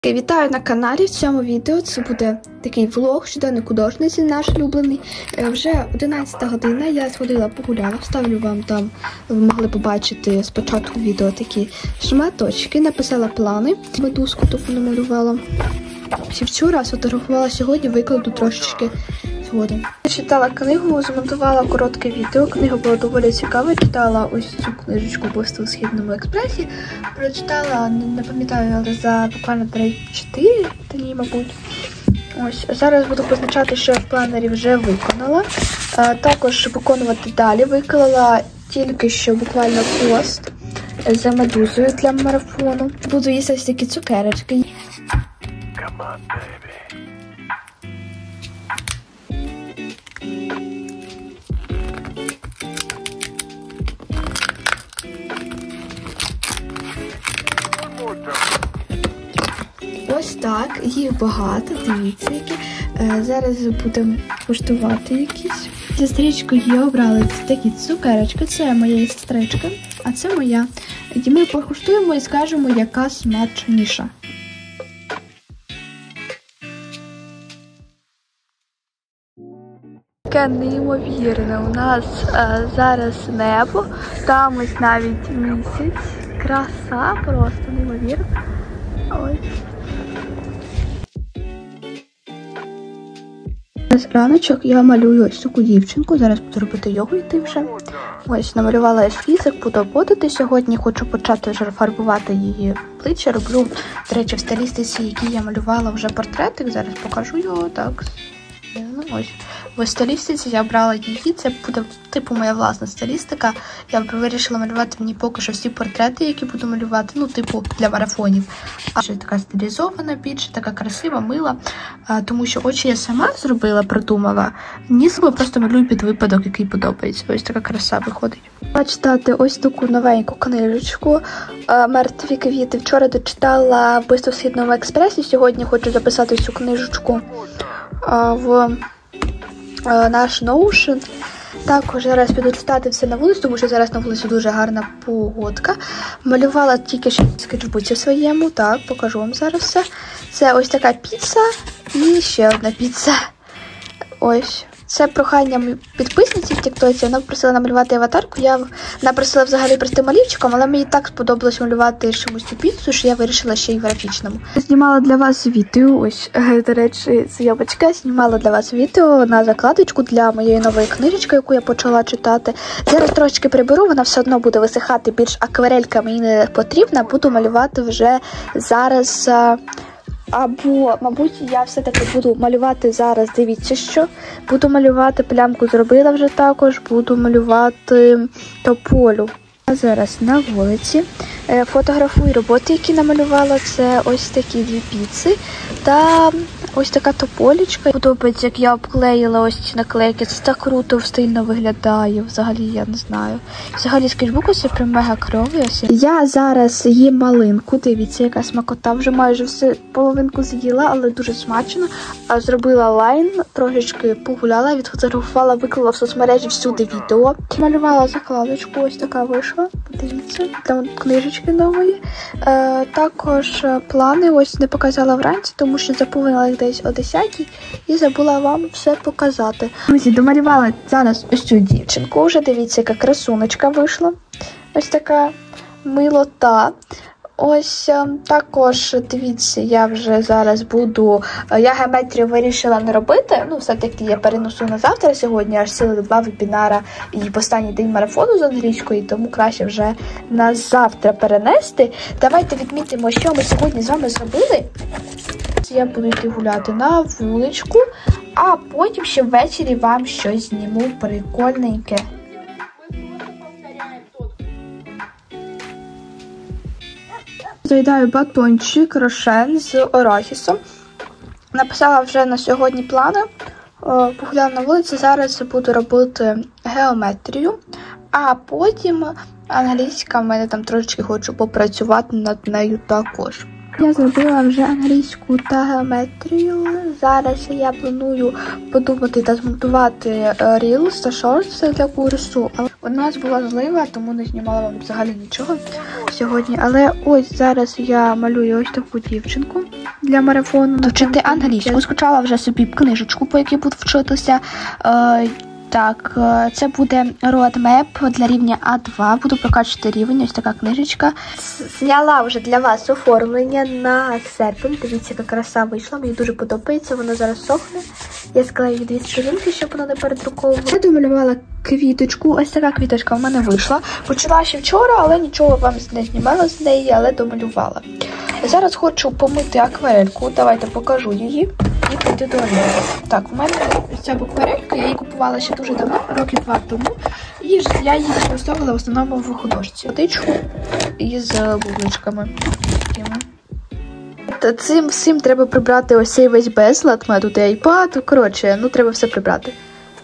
Вітаю на каналі. В цьому відео це буде такий влог щоденник художниці, наш улюблений. Вже 11 година, я сходила погуляла, вставлю вам там, ви могли побачити спочатку відео такі шматочки, написала плани, медузку таку намалювала. Вчора сфотографувала, сьогодні викладу трошечки згодом. Я читала книгу, змонтувала коротке відео, книга була доволі цікава, читала ось цю книжечку «Вбивство в Східному експресі», прочитала, не пам'ятаю, але за буквально 3-4 дні, мабуть. Ось, зараз буду позначати, що в планері вже виконала. Також виконувати далі виклала тільки що буквально пост за медузою для марафону. Буду їсти ось такі цукерочки. Ось так, їх багато, дивіться які. Зараз будемо куштувати якісь. Зі стрічкою я обрала такі цукерочки, це моя сестричка, а це моя. І ми покуштуємо і скажемо, яка смачніша. Таке неймовірне, у нас зараз небо, там ось навіть місяць, краса просто неймовірна. Ось. Раночок я малюю ось таку дівчинку, зараз буду робити йогу йти вже. Ось, намалювала ескізик, буду обводити сьогодні, хочу почати вже фарбувати її обличчя. Роблю, до речі, в стилістиці, який я малювала вже портретик, зараз покажу його, так. Ну, ось. В стилістиці я брала її, це буде типу моя власна стилістика. Я вирішила малювати мені поки що всі портрети, які буду малювати, ну типу для марафонів. А вже така стилізована більше, така красива, мила, тому що очі я сама зробила, придумала. Ніс просто малюю під випадок, який подобається. Ось така краса виходить. Читати ось таку новеньку книжечку «Мертві квіти». Вчора дочитала «Вбивство в Східному експресі», сьогодні хочу записати цю книжечку в наш Notion. Також зараз піду читати все на вулиці, тому що зараз на вулиці дуже гарна погодка. Малювала тільки що в скетчбуці своєму, так, покажу вам зараз все. Це ось така піца і ще одна піца. Ось. Це прохання підписниці в тіктоці, вона просила намалювати аватарку, вона просила взагалі простим олівчиком, але мені так сподобалось малювати чомусь цю піцу, що я вирішила ще й в графічному. Знімала для вас відео, ось, до речі, це Йобочка, знімала для вас відео на закладочку для моєї нової книжечки, яку я почала читати. Зараз трошечки приберу, вона все одно буде висихати, більш акварелька мені не потрібна, буду малювати вже зараз. Або, мабуть, я все-таки буду малювати зараз, дивіться що. Буду малювати, плямку зробила вже також, буду малювати тополю. А зараз на вулиці. Фотографую роботи, які намалювала. Це ось такі дві піци та ось така тополічка. Подобається, як я обклеїла ось ці наклейки. Це так круто, стильно виглядає. Взагалі, я не знаю. Взагалі, скетчбук це прям мега кльовий. Я зараз їм малинку. Дивіться, яка смакота. Вже майже всю половинку з'їла, але дуже смачно. Зробила лайн, трошечки погуляла, відфотографувала, виклала в соцмережі всюди відео. Малювала закладочку, ось така вийшла. Подивіться, там книжечки нової. Також плани ось не показала вранці, тому що заповнила їх десь о 10-й і забула вам все показати. Друзі, домалювала зараз ось цю дівчинку. Вже дивіться, яка красуночка вийшла. Ось така милота. Ось також, дивіться, я вже зараз буду, я геометрію вирішила не робити, ну все-таки я перенесу на завтра, сьогодні аж цілих 2 вебінари і останній день марафону з англійської, тому краще вже на завтра перенести. Давайте відмітимо, що ми сьогодні з вами зробили. Я буду йти гуляти на вуличку, а потім ще ввечері вам щось зніму прикольненьке. Заїдаю батончик рошен з арахісом. Написала вже на сьогодні плани. Погуляла на вулиці, зараз буду робити геометрію. А потім англійська, в мене там трошечки хочу попрацювати над нею також. Я зробила вже англійську та геометрію. Зараз я планую подумати та змонтувати Reels та Shorts для курсу. У нас була злива, тому не знімала вам взагалі нічого сьогодні. Але ось зараз я малюю ось таку дівчинку для марафону. Вчити англійську. Скачала вже собі книжечку, по якій буду вчитися. Так, це буде roadmap для рівня А2. Буду прокачувати рівень, ось така книжечка. Зняла вже для вас оформлення на серпень. Дивіться, яка краса вийшла. Мені дуже подобається, воно зараз сохне. Я склею 2 сторінки, щоб воно не передруковувало. Я домалювала квіточку. Ось така квіточка в мене вийшла. Почала ще вчора, але нічого вам не знімала з неї, але домалювала. Зараз хочу помити акварельку. Давайте покажу її. І пойти до Олії. Так, у мене ця акварелька, я її купувала ще дуже давно, років 2 тому. І я її використовувала в основному в художці. Водичку із бубличками. Цим всім треба прибрати ось цей весь безлад. У мене тут iPad, коротше, треба все прибрати.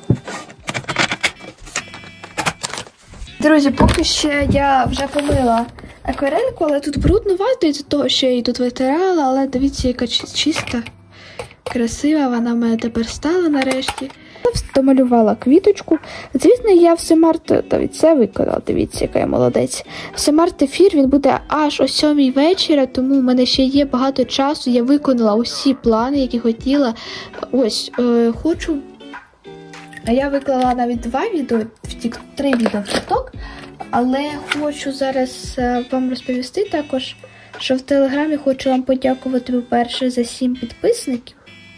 Друзі, поки ще я вже помила акварельку, але тут брудновато із-за того, що я її тут витирала, але дивіться, яка чиста. Красива, вона в мене тепер стала нарешті. Домалювала квіточку. Звісно, я все март, це виконала, дивіться, яка я молодець. Все март-ефір, він буде аж о 7 вечора, тому в мене ще є багато часу. Я виконала усі плани, які хотіла. Ось, хочу... Я виклала навіть 2 відео, 3 відео в TikTok, але хочу зараз вам розповісти також, що в Телеграмі хочу вам подякувати, по-перше, за 7 підписників.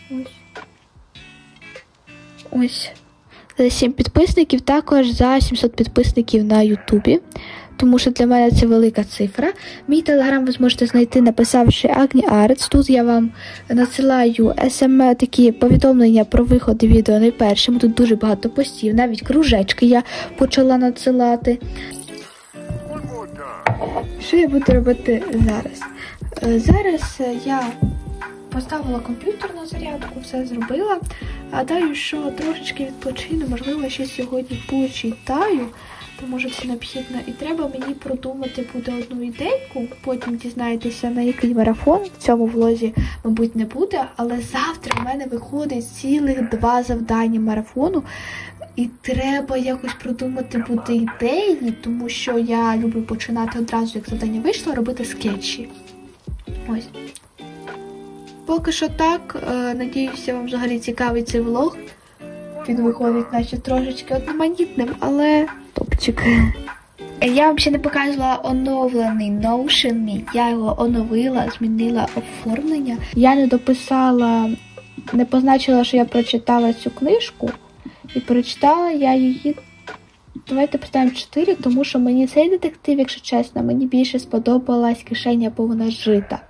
Ось. За 7 підписників, також за 700 підписників на Ютубі. Тому що для мене це велика цифра. Мій телеграм ви зможете знайти, написавши Agni Arts. Тут я вам надсилаю такі повідомлення про виходи відео найпершим. Тут дуже багато постів, навіть кружечки я почала надсилати. Що я буду робити зараз? Зараз я поставила комп'ютер на зарядку, все зробила. Гадаю, що трошечки відпочину, можливо, ще сьогодні почитаю, тому що це необхідно. І треба мені продумати буде одну ідейку, потім дізнаєтеся, на який марафон. В цьому влозі, мабуть, не буде, але завтра в мене виходить цілих 2 завдання марафону. І треба якось продумати буде ідеї, тому що я люблю починати одразу, як завдання вийшло, робити скетчі. Ось. Поки що так, надіюся, вам взагалі цікавий цей влог. Він виходить, наче трошечки одноманітним, але топчик. Я вам ще не показувала оновлений Notion мій. Я його оновила, змінила оформлення. Я не дописала, не позначила, що я прочитала цю книжку. І прочитала я її, давайте поставимо 4, тому що мені цей детектив, якщо чесно, мені більше сподобалась «Кишеня повна жита».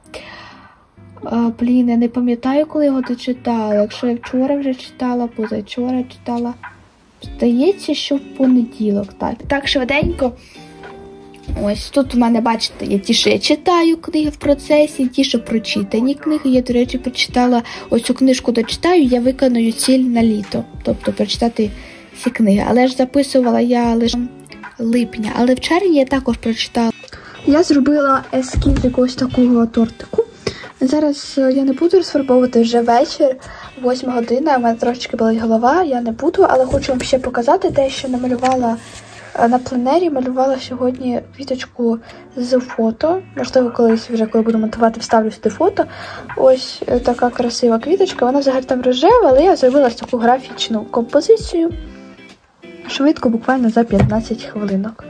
Я не пам'ятаю, коли його дочитала. Якщо я вчора вже читала, позавчора читала. Здається, що в понеділок. Так, швиденько. Ось тут у мене, бачите, є ті, що я читаю книги в процесі, ті, що прочитані книги. Я, до речі, прочитала ось цю книжку дочитаю, я виконую ціль на літо. Тобто прочитати всі книги. Але ж записувала я лише липня. Але в червні я також прочитала. Я зробила ескіз якогось такого тортику. Зараз я не буду розфарбовувати, вже вечір, 8 година, у мене трошечки болить голова, я не буду, але хочу вам ще показати те, що намалювала на пленері. Малювала сьогодні квіточку з фото, можливо, колись вже, коли буду монтувати, вставлю сюди фото. Ось така красива квіточка, вона взагалі там рожева, але я зробила таку графічну композицію, швидко, буквально за 15 хвилинок.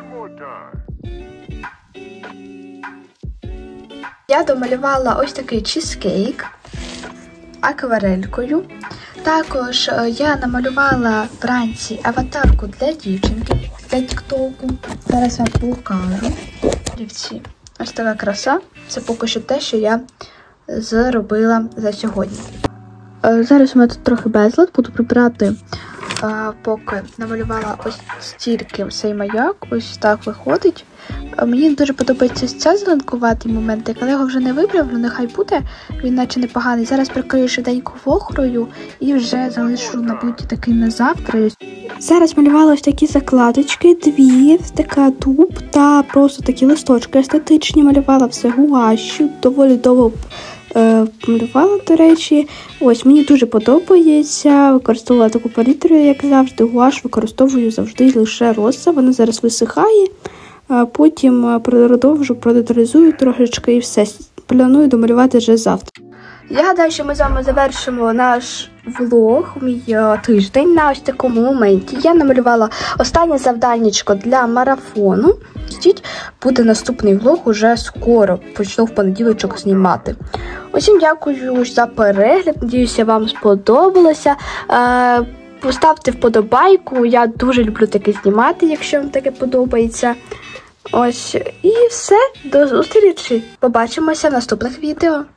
Я домалювала ось такий чизкейк акварелькою. Також я намалювала вранці аватарку для дівчинки, для тіктоку. Зараз вам покажу. Дивіться, ось така краса. Це поки що те, що я зробила за сьогодні. Зараз у мене тут трохи безлад, буду прибирати, поки намалювала ось стільки цей маяк. Ось так виходить. Мені дуже подобається цей зеленкуватий момент, але його вже не виправлю, нехай буде, він наче непоганий. Зараз прикрию швиденько вохрою і вже залишу, мабуть, такий на завтра. Зараз малювала ось такі закладочки, 2, така дуб та просто такі листочки естетичні. Малювала все гуашю, доволі довго малювала, до речі. Ось, мені дуже подобається. Використовувала таку палітру, як завжди. Гуаш використовую завжди лише роса. Вона зараз висихає. Потім продовжу, продеталізую трошечки і все. Планую домалювати вже завтра. Я гадаю, що ми з вами завершимо наш влог, мій тиждень на ось такому моменті. Я намалювала останнє завданнячко для марафону. Буде наступний влог уже скоро, почну в понеділочок знімати. Усім дякую за перегляд, надіюся, вам сподобалося. Поставте вподобайку, я дуже люблю таке знімати, якщо вам таке подобається. Ось, і все, до зустрічі, побачимося в наступних відео.